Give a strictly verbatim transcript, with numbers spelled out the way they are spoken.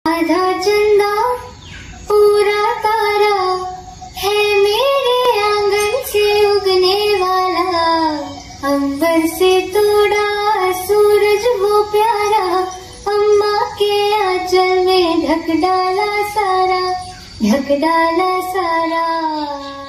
आधा चंदा पूरा तारा है मेरे आंगन से उगने वाला, अंबर से तोड़ा सूरज वो प्यारा, अम्मा के आंचल में ढक डाला सारा, ढक डाला सारा।